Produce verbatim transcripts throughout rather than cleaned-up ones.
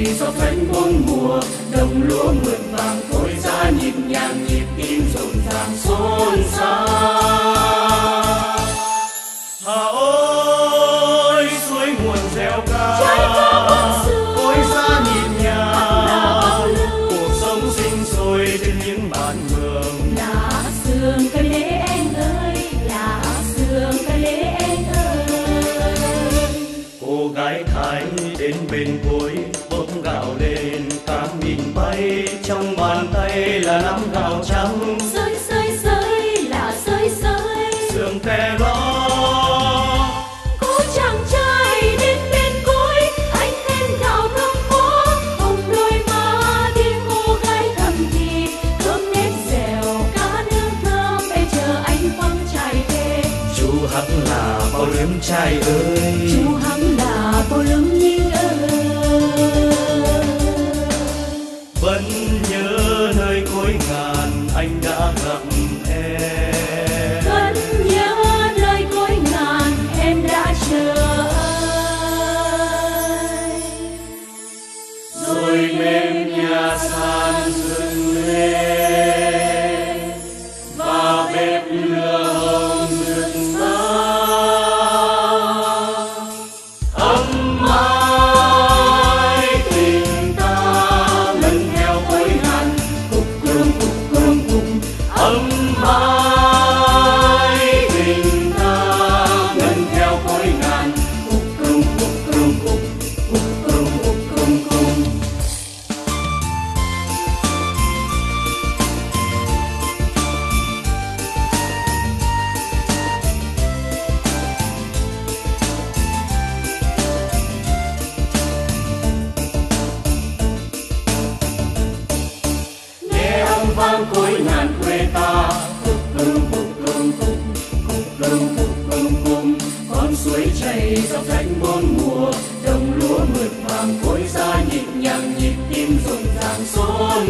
gió phanh bốn mùa, đồng lúa mượt vàng phôi ra nhịp nhàng nhịp tim rộn ràng xôn xao. Hà ơi suối nguồn reo ca, phôi ra nhịp nhàng, cuộc sống sinh sôi trên những bản mường. Lá sương cây lễ anh ơi, lá sương cây lễ anh ơi. Cô gái Thái đến bên cối bốc gạo lên, cá mìn bay trong bàn tay là nắm gạo trắng. Sơi sơi sơi là sơi sơi, sương te ló. Cô chàng trai đến bên cối, anh khen gạo thơm phố, hồng đôi má tiếng cô gái thầm thì, cơm nếp dẻo cá nướng thơm em chờ anh quăng chài về. Chú Hắc là bao lưỡng trai ơi, Chú Hắc là bao lưỡng nhinh ơi. Vẫn nhớ nơi cối ngàn anh đã gặp em. Vẫn nhớ nơi cối ngàn em đã chờ anh. Rồi lên nhà sàn dựng lên và bếp lửa hồng rực sáng. Ấm ái tình ta lần theo cối ngàn, cục crum cục crum cục. Ấm ái tình ta lần theo cối ngàn, cục crum cục crum cục, cục crum cục crum crum. Nghe âm vang cối ngàn quê ta, cục crum cục crum cục, cục crum cục crum crum. Con suối chảy dọc rãnh bốn mùa, đồng lúa mượt vàng phôi ra nhịp nhàng nhịp tim rộn ràng xôn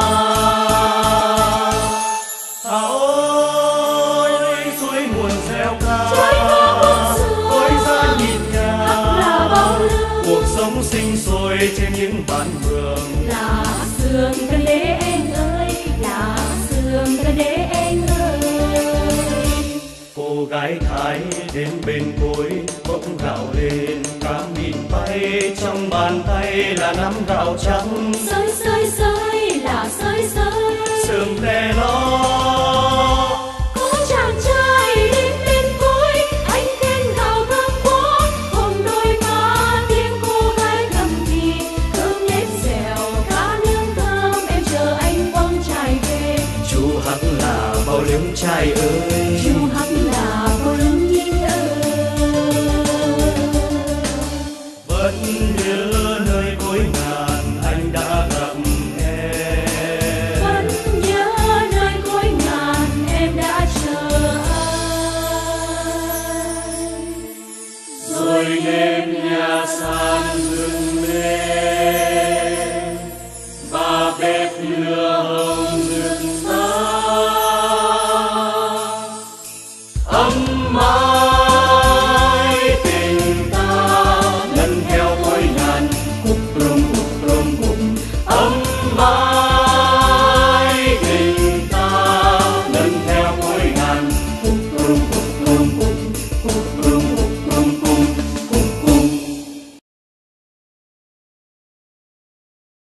xao. Hà ơi suối nguồn reo ca, phôi ra nhịp nhàng, cuộc sống sinh sôi trên những bản mường. Lá sương cây lễ anh ơi, lá sương cây lễ anh ơi. Cô gái Thái đến bên cối bốc gạo lên, cá mìn bay trong bàn tay là nắm gạo trắng. Sơi sơi sơi là sơi sơi, Sương te ló. cô chàng trai đến bên cối, anh khen gạo thơm phố, hồng đôi má tiếng cô gái thầm thì, cơm nếp dẻo cá nướng thơm em chờ anh quăng chài về. Chú Hắc là bao lưỡng trai ơi, Chú Hắc là bao lưỡng nhinh ơi. vẫn nhớ nơi cối ngàn anh đã gặp em. Vẫn nhớ nơi cối ngàn em đã chờ anh. Rồi đêm nhà sàn dựng lên và bếp lửa hồng rực sáng. Ấm ái tình ta lần theo cối ngàn, cục crum cục crum cục. Ấm ái tình ta lần theo cối ngàn, cục crum cục crum cục, cục